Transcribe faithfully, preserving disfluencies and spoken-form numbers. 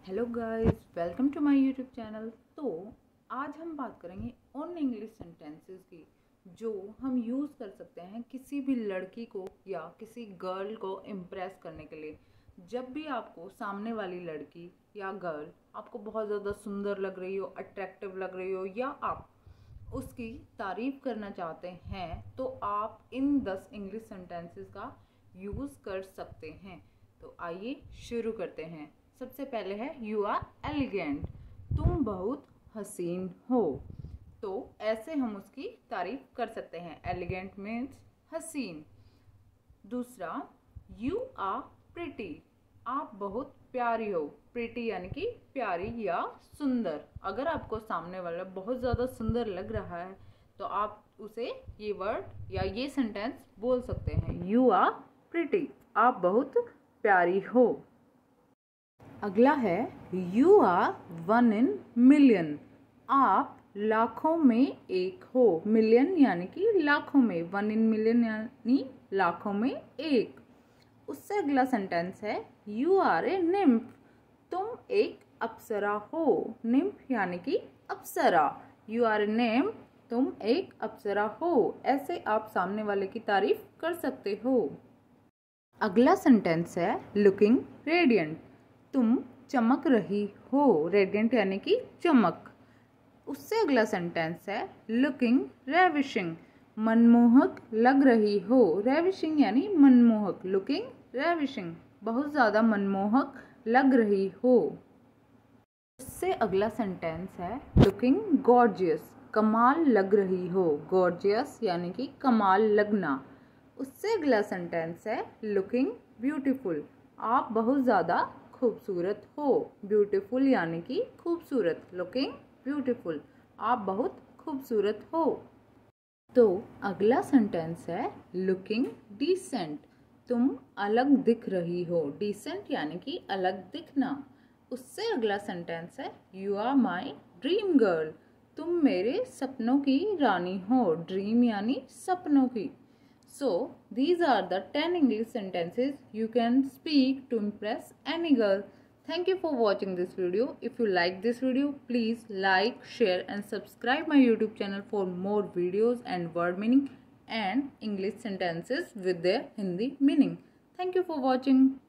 Hello guys, welcome to my YouTube channel. तो आज हम बात करेंगे उन इंग्लिश सेंटेंसेस की जो हम यूज़ कर सकते हैं किसी भी लड़की को या किसी गर्ल को इम्प्रेस करने के लिए। जब भी आपको सामने वाली लड़की या गर्ल आपको बहुत ज़्यादा सुंदर लग रही हो, अट्रैक्टिव लग रही हो, या आप उसकी तारीफ़ करना चाहते हैं, तो आप इन दस इंग्लिश सेंटेंसेस का यूज़ कर सकते हैं। तो आइए शुरू करते हैं। सबसे पहले है यू आर एलिगेंट, तुम बहुत हसीन हो। तो ऐसे हम उसकी तारीफ कर सकते हैं। एलिगेंट मीन्स हसीन। दूसरा, यू आर प्रिटी, आप बहुत प्यारी हो। प्रिटी यानी कि प्यारी या सुंदर। अगर आपको सामने वाला बहुत ज़्यादा सुंदर लग रहा है तो आप उसे ये वर्ड या ये सेंटेंस बोल सकते हैं, यू आर प्रिटी, आप बहुत प्यारी हो। अगला है you are one in million, आप लाखों में एक हो। मिलियन यानी कि लाखों में, वन इन मिलियन यानी लाखों में एक। उससे अगला सेंटेंस है यू आर ए निम्फ, तुम एक अप्सरा हो। निम्फ यानी कि अप्सरा। यू आर ए निम्फ, तुम एक अप्सरा हो। ऐसे आप सामने वाले की तारीफ कर सकते हो। अगला सेंटेंस है लुकिंग रेडियंट, तुम चमक रही हो। रेडियंट यानी कि चमक। उससे अगला सेंटेंस है लुकिंग रेविशिंग, मनमोहक लग रही हो। रेविशिंग यानी मनमोहक, लुकिंग रेविशिंग, बहुत ज़्यादा मनमोहक लग रही हो। उससे अगला सेंटेंस है लुकिंग गॉर्जियस, कमाल लग रही हो। गॉर्जियस यानी कि कमाल लगना। उससे अगला सेंटेंस है लुकिंग ब्यूटीफुल, आप बहुत ज़्यादा खूबसूरत हो। ब्यूटीफुल यानी कि खूबसूरत, लुकिंग ब्यूटीफुल, आप बहुत खूबसूरत हो। तो अगला सेंटेंस है लुकिंग डिसेंट, तुम अलग दिख रही हो। डिसेंट यानी कि अलग दिखना। उससे अगला सेंटेंस है you are my dream girl, तुम मेरे सपनों की रानी हो। ड्रीम यानी सपनों की। So, these are the ten English sentences you can speak to impress any girl. Thank you for watching this video. If you like this video, please like, share and subscribe my YouTube channel for more videos and word meaning and English sentences with their Hindi meaning. Thank you for watching.